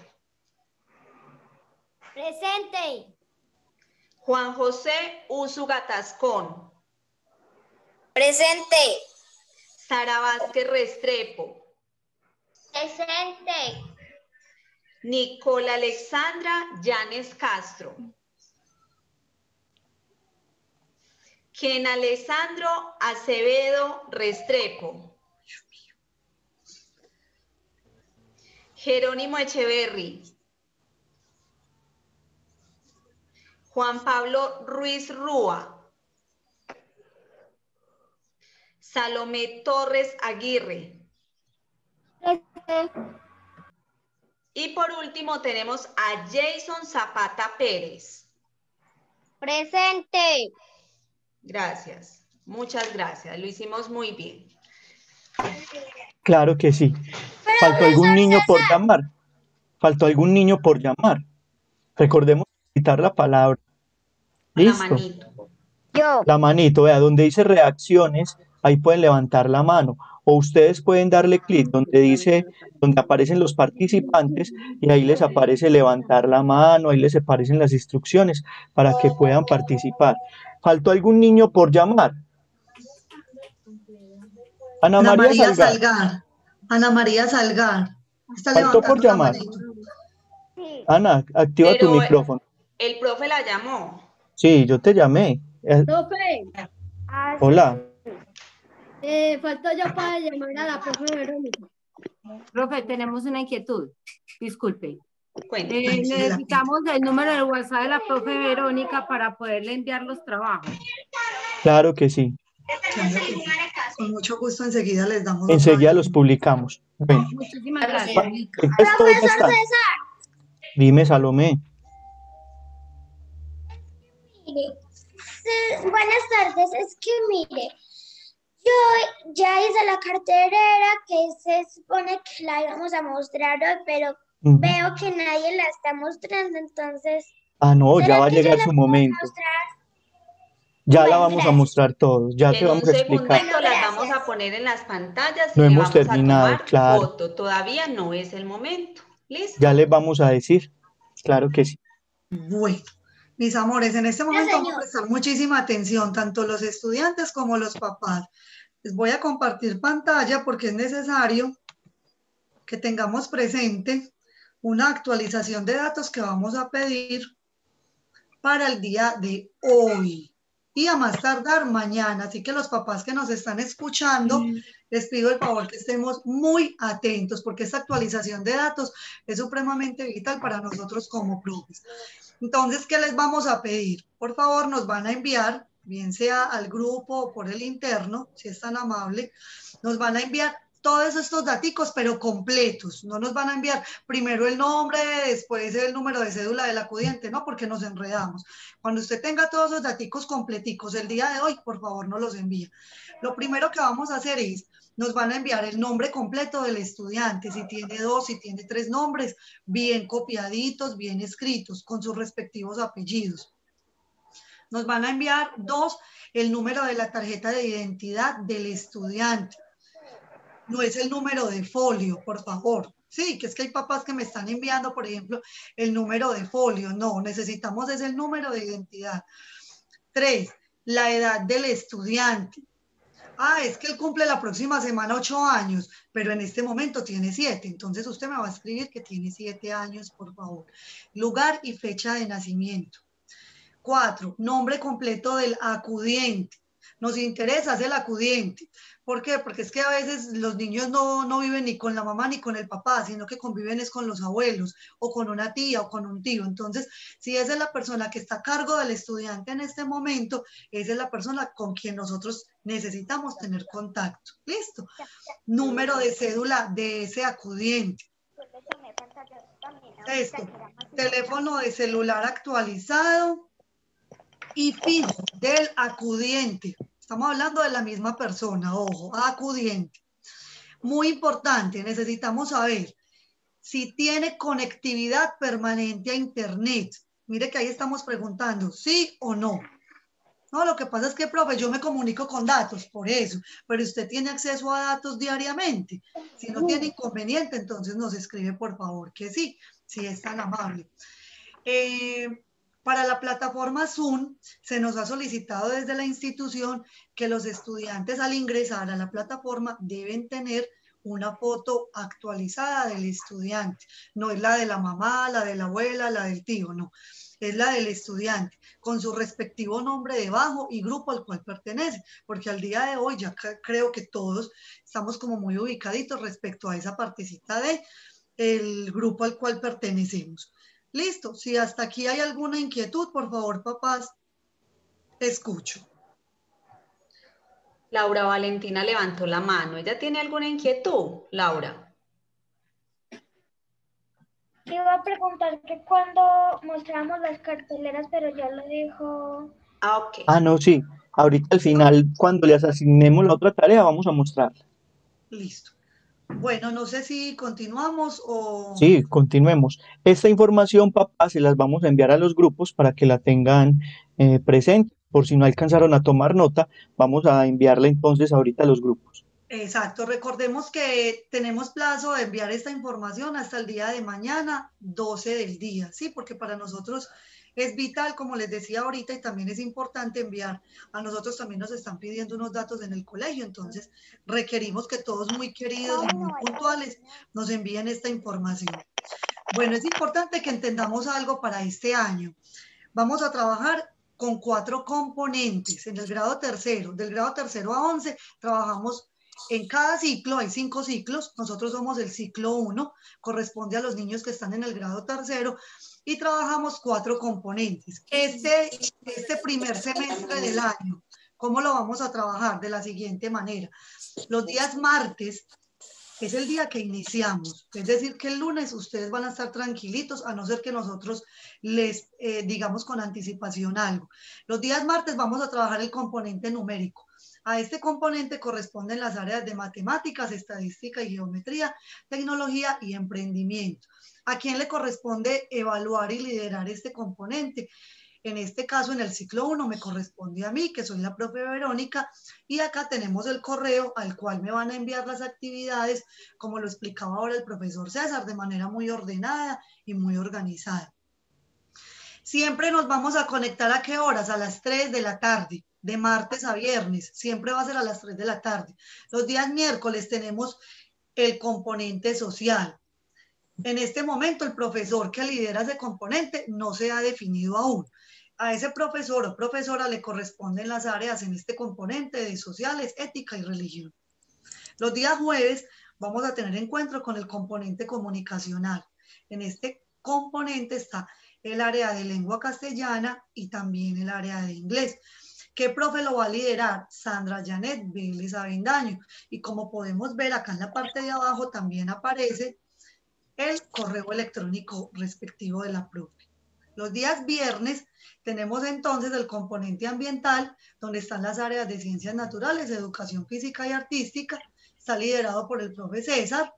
Presente. Juan José Úsuga Tascón. Presente. Sara Vázquez Restrepo. Presente. Nicola Alexandra Llanes Castro. Ken Alessandro Acevedo Restrepo. Jerónimo Echeverry. Juan Pablo Ruiz Rúa. Salomé Torres Aguirre. Y por último tenemos a Jason Zapata Pérez. Presente. Gracias, muchas gracias, lo hicimos muy bien. Claro que sí. Faltó algún niño por llamar. Faltó algún niño por llamar. Recordemos quitar la palabra. Listo. La manito. Yo. La manito, vea, donde dice reacciones, ahí pueden levantar la mano. o ustedes pueden darle clic donde dice, donde aparecen los participantes y ahí les aparece levantar la mano, ahí les aparecen las instrucciones para que puedan participar. ¿Faltó algún niño por llamar? Ana Ana María María Salgar. Salgar. Ana María Salgar. Está Faltó por levantando la llamar. manito. Ana, activa tu Pero micrófono. el profe la llamó. Sí, yo te llamé. Eh, Profe, Hola. eh, faltó yo para llamar a la profe Verónica. Profe, tenemos una inquietud. Disculpe. Cuente. Eh, Ay, sí, la necesitamos el número de WhatsApp de la profe Verónica para poderle enviar los trabajos. Claro que sí. Claro que sí. Con mucho gusto enseguida les damos Enseguida otra los publicamos. Bueno, Muchísimas gracias. pa- entonces todos ya están. Dime, Salomé. Mire, sí, buenas tardes, es que mire, yo ya hice la carterera que se supone que la íbamos a mostrar hoy, pero Ujú. veo que nadie la está mostrando, entonces, Ah, no, ya ¿será va a que yo llegar la su puedo momento. mostrar? Ya la Bueno, vamos a gracias. mostrar todos. Ya te En un vamos a explicar. segundito las Bueno, vamos a gracias. poner en las pantallas y No le hemos vamos a terminado, tomar claro. foto. Todavía no es el momento. ¿Listo? Ya les vamos a decir. Claro que sí. Bueno, mis amores, en este momento vamos a señor. prestar muchísima atención, tanto los estudiantes como los papás. Les voy a compartir pantalla porque es necesario que tengamos presente una actualización de datos que vamos a pedir para el día de hoy y a más tardar mañana. Así que los papás que nos están escuchando, les pido el favor que estemos muy atentos porque esta actualización de datos es supremamente vital para nosotros como profes. Entonces, ¿qué les vamos a pedir? Por favor, nos van a enviar, bien sea al grupo o por el interno, si es tan amable, nos van a enviar todos estos daticos, pero completos. No nos van a enviar primero el nombre, después el número de cédula del acudiente, no, porque nos enredamos. Cuando usted tenga todos los daticos completicos el día de hoy, por favor, nos los envía. Lo primero que vamos a hacer es, nos van a enviar el nombre completo del estudiante, si tiene dos, si tiene tres nombres, bien copiaditos, bien escritos, con sus respectivos apellidos. Nos van a enviar dos, el número de la tarjeta de identidad del estudiante. No es el número de folio, por favor. Sí, que es que hay papás que me están enviando, por ejemplo, el número de folio. No, necesitamos es el número de identidad. Tres, la edad del estudiante. Ah, es que él cumple la próxima semana ocho años, pero en este momento tiene siete. Entonces usted me va a escribir que tiene siete años, por favor. Lugar y fecha de nacimiento. Cuatro, nombre completo del acudiente. Nos interesa, es el acudiente. ¿Por qué? Porque es que a veces los niños no, no viven ni con la mamá ni con el papá, sino que conviven es con los abuelos o con una tía o con un tío. Entonces, si esa es la persona que está a cargo del estudiante en este momento, esa es la persona con quien nosotros necesitamos tener contacto. ¿Listo? Número de cédula de ese acudiente. Esto, teléfono de celular actualizado y fijo del acudiente. Estamos hablando de la misma persona, ojo, acudiente. Muy importante, necesitamos saber si tiene conectividad permanente a Internet. Mire que ahí estamos preguntando, ¿sí o no? No, lo que pasa es que, profe, yo me comunico con datos, por eso, pero usted tiene acceso a datos diariamente. Si no tiene inconveniente, entonces nos escribe, por favor, que sí, si es tan amable. Eh, Para la plataforma Zoom, se nos ha solicitado desde la institución que los estudiantes al ingresar a la plataforma deben tener una foto actualizada del estudiante. No es la de la mamá, la de la abuela, la del tío, no. Es la del estudiante, con su respectivo nombre debajo y grupo al cual pertenece, porque al día de hoy ya creo que todos estamos como muy ubicaditos respecto a esa partecita de el grupo al cual pertenecemos. Listo, si hasta aquí hay alguna inquietud, por favor, papás, escucho. Laura Valentina levantó la mano. ¿Ella tiene alguna inquietud, Laura? Iba a preguntar que cuando mostramos las carteleras, pero ya lo dijo. Ah, ok. Ah, no, sí. Ahorita al final, cuando les asignemos la otra tarea, vamos a mostrarla. Listo. Bueno, no sé si continuamos o... Sí, continuemos. Esta información, papá, se las vamos a enviar a los grupos para que la tengan eh, presente. Por si no alcanzaron a tomar nota, vamos a enviarla entonces ahorita a los grupos. Exacto, recordemos que tenemos plazo de enviar esta información hasta el día de mañana, doce del día, ¿sí? Porque para nosotros es vital, como les decía ahorita, y también es importante enviar, a nosotros también nos están pidiendo unos datos en el colegio, entonces requerimos que todos muy queridos y muy puntuales nos envíen esta información. Bueno, es importante que entendamos algo para este año. Vamos a trabajar con cuatro componentes en el grado tercero. Del grado tercero a once trabajamos en cada ciclo, hay cinco ciclos, nosotros somos el ciclo uno, corresponde a los niños que están en el grado tercero, y trabajamos cuatro componentes. Este, este primer semestre del año, ¿cómo lo vamos a trabajar? De la siguiente manera. Los días martes es el día que iniciamos, es decir, que el lunes ustedes van a estar tranquilitos, a no ser que nosotros les eh, digamos con anticipación algo. Los días martes vamos a trabajar el componente numérico. A este componente corresponden las áreas de matemáticas, estadística y geometría, tecnología y emprendimiento. ¿A quién le corresponde evaluar y liderar este componente? En este caso, en el ciclo uno, me corresponde a mí, que soy la profe Verónica, y acá tenemos el correo al cual me van a enviar las actividades, como lo explicaba ahora el profesor César, de manera muy ordenada y muy organizada. Siempre nos vamos a conectar ¿a qué horas? A las tres de la tarde, de martes a viernes, siempre va a ser a las tres de la tarde. Los días miércoles tenemos el componente social. En este momento el profesor que lidera ese componente no se ha definido aún. A ese profesor o profesora le corresponden las áreas en este componente de sociales, ética y religión. Los días jueves vamos a tener encuentro con el componente comunicacional. En este componente está el área de lengua castellana y también el área de inglés. ¿Qué profe lo va a liderar? Sandra Janet Vélez Avendaño. Y como podemos ver acá en la parte de abajo también aparece el correo electrónico respectivo de la profe. Los días viernes tenemos entonces el componente ambiental, donde están las áreas de ciencias naturales, educación física y artística. Está liderado por el profe César.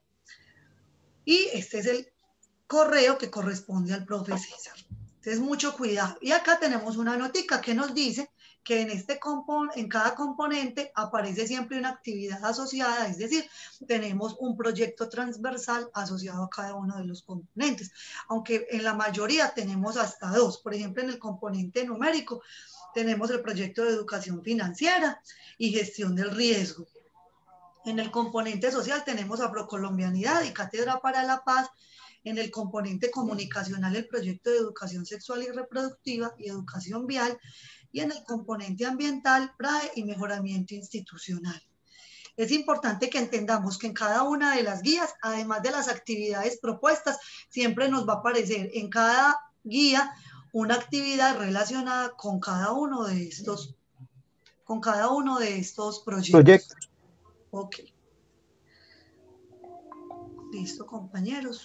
Y este es el correo que corresponde al profe César. Entonces, mucho cuidado. Y acá tenemos una notica que nos dice que en, este compon en cada componente aparece siempre una actividad asociada, es decir, tenemos un proyecto transversal asociado a cada uno de los componentes, aunque en la mayoría tenemos hasta dos. Por ejemplo, en el componente numérico tenemos el proyecto de educación financiera y gestión del riesgo. En el componente social tenemos afrocolombianidad y cátedra para la paz. En el componente comunicacional el proyecto de educación sexual y reproductiva y educación vial. Y en el componente ambiental, P R A E y mejoramiento institucional. Es importante que entendamos que en cada una de las guías, además de las actividades propuestas, siempre nos va a aparecer en cada guía una actividad relacionada con cada uno de estos, con cada uno de estos proyectos. Proyectos. Ok. Listo, compañeros.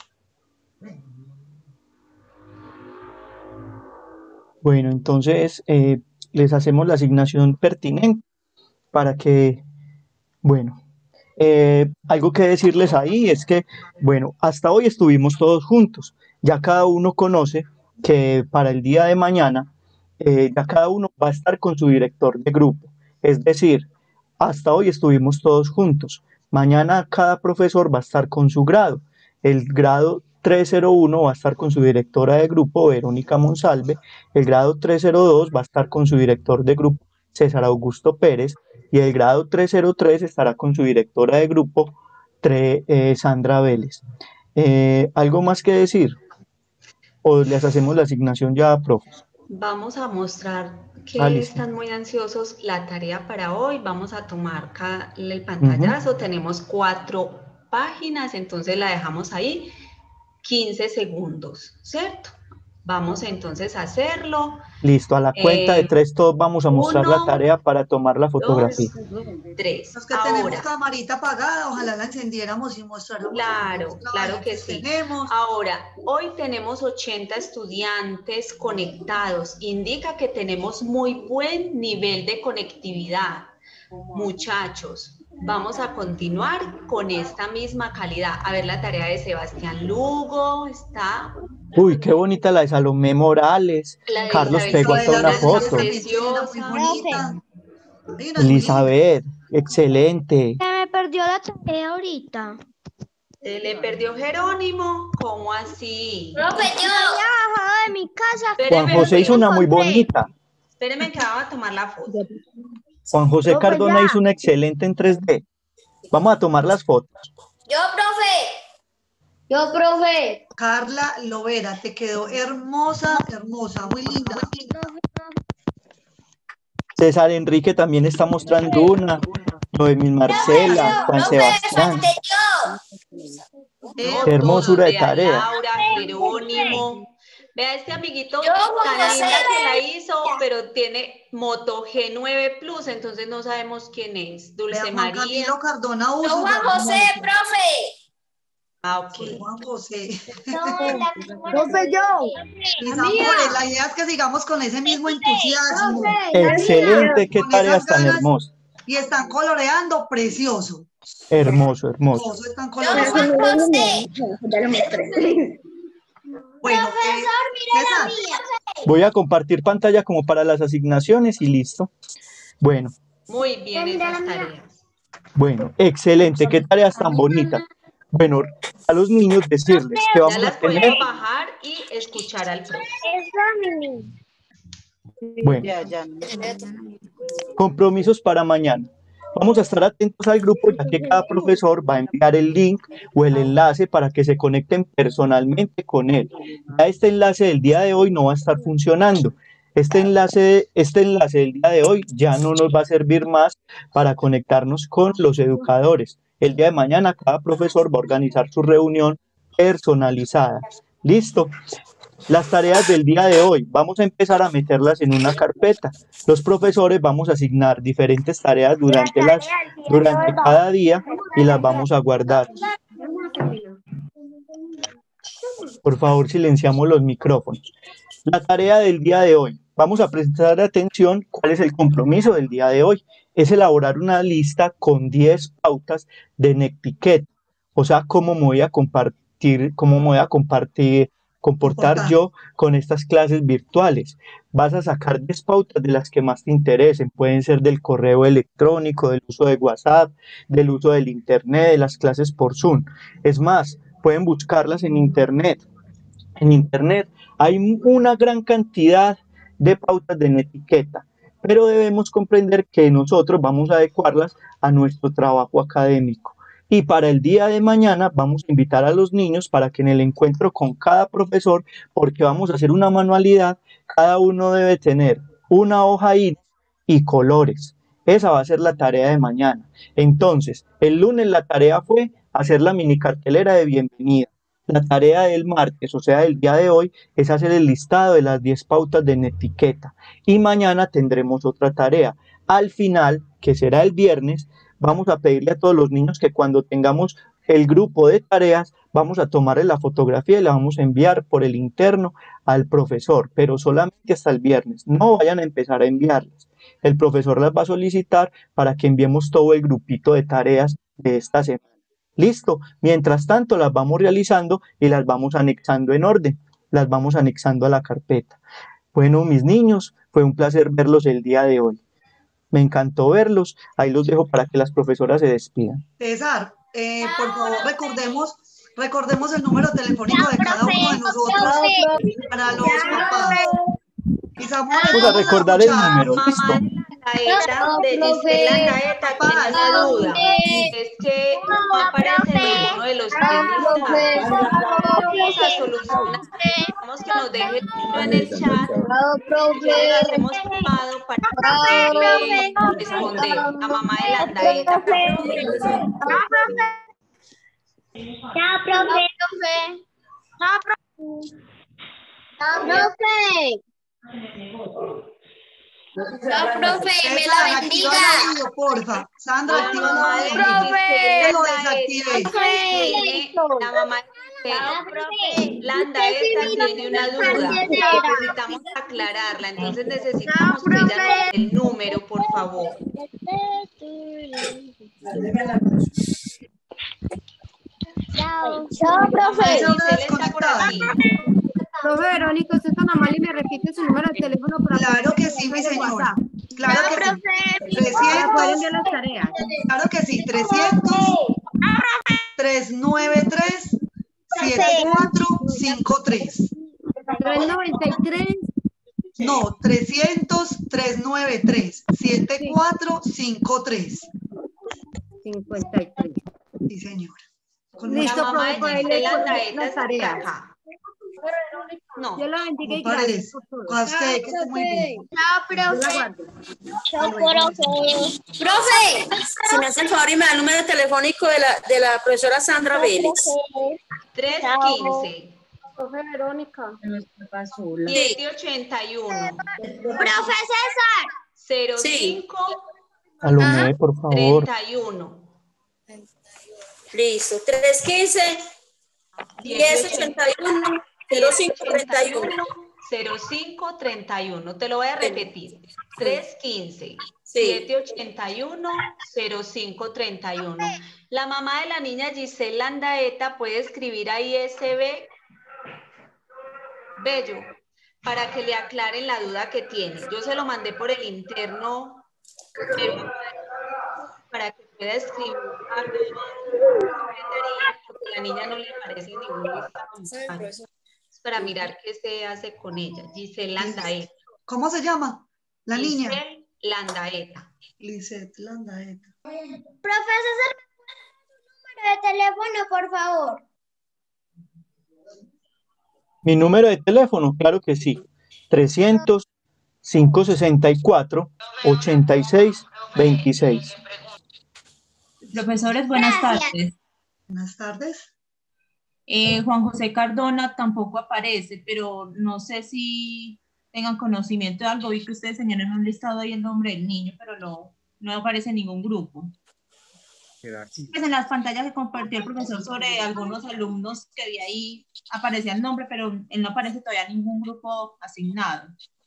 Bueno, entonces eh, les hacemos la asignación pertinente para que, bueno, eh, algo que decirles ahí es que, bueno, hasta hoy estuvimos todos juntos, ya cada uno conoce que para el día de mañana, eh, ya cada uno va a estar con su director de grupo, es decir, hasta hoy estuvimos todos juntos, mañana cada profesor va a estar con su grado, el grado trescientos uno va a estar con su directora de grupo, Verónica Monsalve, el grado trescientos dos va a estar con su director de grupo, César Augusto Pérez, y el grado trescientos tres estará con su directora de grupo, tre, eh, Sandra Vélez. Eh, ¿Algo más que decir? ¿O les hacemos la asignación ya, profes? Vamos a mostrar que Ah, están muy ansiosos la tarea para hoy. Vamos a tomar acá el pantallazo. Uh-huh. Tenemos cuatro páginas, entonces la dejamos ahí. quince segundos, ¿cierto? Vamos entonces a hacerlo. Listo, a la cuenta eh, de tres todos vamos a mostrar uno, la tarea para tomar la fotografía. Dos, tres. Los que Ahora, tenemos camarita apagada, ojalá la encendiéramos y mostráramos. Claro, claro que sí. Tenemos. Ahora, hoy tenemos ochenta estudiantes conectados. Indica que tenemos muy buen nivel de conectividad. Muchachos, vamos a continuar con esta misma calidad. A ver la tarea de Sebastián Lugo, está... Uy, qué bonita la de Salomé Morales. La de Carlos Isabel pegó hasta una foto. Preciosa. Elizabeth, excelente. Se me perdió perdió la tarea ahorita. ¿Se le perdió Jerónimo? ¿Cómo así? Profe, yo había bajado de mi casa. Juan José hizo una muy bonita. Espéreme que vamos a tomar la foto. Juan José Profe, Cardona ya. hizo una excelente en tres D. Vamos a tomar las fotos. Yo, profe. Yo, profe. Carla Lovera, te quedó hermosa, hermosa, muy linda. César Enrique también está mostrando una. Noemí Marcela, Juan Sebastián. Qué hermosura de Vea, tarea. Laura, Jerónimo. Vea este amiguito Yo, tan Juan linda José. que la hizo, pero tiene Moto G nueve Plus, entonces no sabemos quién es. Dulce Vea, Juan María. Camilo Cardona Yo, Uso. Juan José, profe. Ah, ok. Juan José. Profe, yo. Y Zamora, la idea es que sigamos con ese mismo entusiasmo. Excelente, qué Con tareas esas tan ganas. hermosas. Y están coloreando precioso. Hermoso, hermoso. Hermoso, están Yo, coloreando. Juan José. Bueno, eh, César, Voy a compartir pantalla como para las asignaciones y listo. Bueno, Muy bien esas tareas. bueno, excelente, qué tareas tan bonitas. Bueno, a los niños decirles que Ya vamos a las podemos tener, bajar y escuchar al profe. bueno, Ya, ya. compromisos para mañana. Vamos a estar atentos al grupo, ya que cada profesor va a enviar el link o el enlace para que se conecten personalmente con él. Ya este enlace del día de hoy no va a estar funcionando. Este enlace, este enlace del día de hoy ya no nos va a servir más para conectarnos con los educadores. El día de mañana cada profesor va a organizar su reunión personalizada. ¿Listo? Las tareas del día de hoy, vamos a empezar a meterlas en una carpeta. Los profesores vamos a asignar diferentes tareas durante, las, durante cada día y las vamos a guardar. Por favor, silenciamos los micrófonos. La tarea del día de hoy, vamos a prestar atención cuál es el compromiso del día de hoy. Es elaborar una lista con diez pautas de netiqueta, o sea, cómo me voy a compartir, cómo me voy a compartir, comportar Comportar. yo con estas clases virtuales. Vas a sacar diez pautas de las que más te interesen. Pueden ser del correo electrónico, del uso de WhatsApp, del uso del internet, de las clases por Zoom. Es más, pueden buscarlas en internet. En internet hay una gran cantidad de pautas de netiqueta, pero debemos comprender que nosotros vamos a adecuarlas a nuestro trabajo académico. Y para el día de mañana vamos a invitar a los niños para que en el encuentro con cada profesor, porque vamos a hacer una manualidad, cada uno debe tener una hoja y, y colores. Esa va a ser la tarea de mañana. Entonces, el lunes la tarea fue hacer la mini cartelera de bienvenida. La tarea del martes, o sea, del día de hoy, es hacer el listado de las diez pautas de netiqueta. Y mañana tendremos otra tarea. Al final, que será el viernes, vamos a pedirle a todos los niños que cuando tengamos el grupo de tareas, vamos a tomarle la fotografía y la vamos a enviar por el interno al profesor, pero solamente hasta el viernes. No vayan a empezar a enviarlas. El profesor las va a solicitar para que enviemos todo el grupito de tareas de esta semana. Listo. Mientras tanto, las vamos realizando y las vamos anexando en orden. Las vamos anexando a la carpeta. Bueno, mis niños, fue un placer verlos el día de hoy. Me encantó verlos. Ahí los dejo para que las profesoras se despidan. César, eh, por favor recordemos, recordemos el número telefónico de cada uno de nosotros para los papás. Y Zamora, Vamos a recordar el número, listo. Gaeta, de Gisela Gaeta, tiene una duda. Es que no aparece ninguno de los tres. Vamos a solucionar. Vamos que nos deje uno en el chat. Ya lo hacemos ocupado para poderle responder a mamá de la Gaeta. Chao, profe. Chao, profe. Chao, profe. Chao, profe, me César, la activa bendiga. el audio, porfa. Sandra, La activa mamá el de audio. Gisela Que lo Gaeta desactive. tiene- la mamá de Chao, profe. Landa esta tiene una duda, necesitamos aclararla, entonces necesitamos que ella nos dé el número, por favor. Chao. Chao, profe. Ahí se van a Gisela está por desconectar. aquí. Profe Verónica, usted es tan amable y me repite su número de teléfono para Claro que poder sí, mi hacer el señora. WhatsApp. Claro que sí. Para poder trescientos, enviar las tareas. claro que sí. trescientos, trescientos noventa y tres, setenta y cuatro cincuenta y tres. trescientos noventa y tres. No, trescientos, trescientos noventa y tres, setenta y cuatro cincuenta y tres. cincuenta y tres. Sí, señora. Con Listo, La mamá profe, de por ahí Gisela le pongo Landaeta las está tareas. acá. No. Yo la bendiga y ¿Cómo gracias parece? por todo. A usted, que esté muy bien. Chao, Yo la profe. guardo. Chao, profe. Profe, si me hace el favor y me da el número telefónico de la, de la profesora Sandra Vélez. trescientos quince, Profe Verónica. siete ochenta y uno, Profe César. cero Sí. cinco, Salomé, por favor. treinta y uno, Listo. trescientos quince, diez ochenta y uno, cero cinco treinta y uno. cero cinco treinta y uno. Te lo voy a repetir. trescientos quince, Sí. siete ochenta y uno, cero cinco treinta y uno. La mamá de la niña Gisela Landaeta puede escribir ahí S B Bello para que le aclaren la duda que tiene. Yo se lo mandé por el interno, pero para que pueda escribir porque la niña no le aparece ningún listado. Para mirar qué se hace con ella. Gisela Landaeta. ¿Cómo se llama? La niña. Gisela Landaeta. Lisette Landaeta. Profe César, ¿me puede dar tu número de teléfono, por favor? Mi número de teléfono, claro que sí. trescientos, quinientos sesenta y cuatro, ochenta y seis veintiséis. Profesores, buenas Gracias. tardes. Buenas tardes. Eh, Juan José Cardona tampoco aparece, pero no sé si tengan conocimiento de algo. Vi que ustedes señalan un listado ahí el nombre del niño, pero no, no aparece en ningún grupo. Pues en las pantallas que compartió el profesor sobre algunos alumnos que vi ahí aparecía el nombre, pero él no aparece todavía en ningún grupo asignado.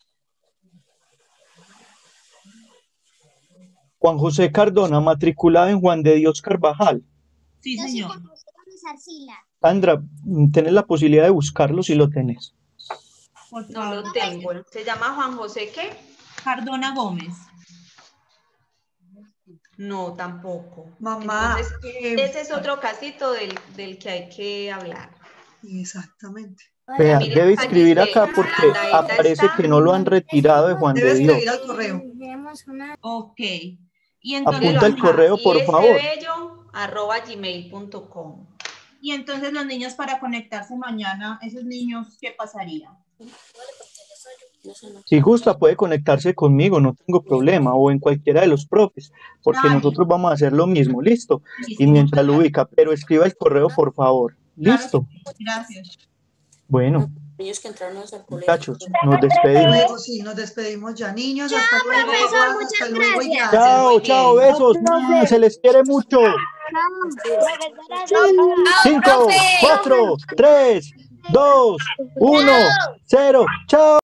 Juan José Cardona, matriculado en Juan de Dios Carvajal. Sí, Yo soy señor. Juan José Gómez Arcila. Sandra, tenés la posibilidad de buscarlo si lo tenés. Por No favor. lo tengo. ¿Se llama Juan José qué? Cardona Gómez. No, tampoco. Mamá. Entonces, eh, ese es otro casito del, del que hay que hablar. Exactamente. Vea, Mire, debe acá escribir dice, acá porque Landaeta aparece está- que no lo han retirado de Juan Debe de Dios. escribir al correo. Ok. Y entonces, Apunta el Acá, correo, por favor. isbello arroba gmail punto com. y entonces los niños para conectarse mañana, esos niños, ¿qué pasaría? Si gusta, puede conectarse conmigo, no tengo problema, o en cualquiera de los profes, porque Dale. nosotros vamos a hacer lo mismo, listo. Listo, Y mientras lo muchas ubica, pero escriba el correo, por favor. Claro que Listo. sí, gracias. Bueno, Niños que entraron al colegio. muchachos, nos despedimos. Luego sí, nos despedimos ya, niños. Hasta luego. profesor, Hasta muchas luego y gracias. gracias. Chao, Muy chao, bien. besos. Mm, Se les quiere mucho. Profesora Sandra. Cinco, cuatro, tres, dos, uno, cero. Chao.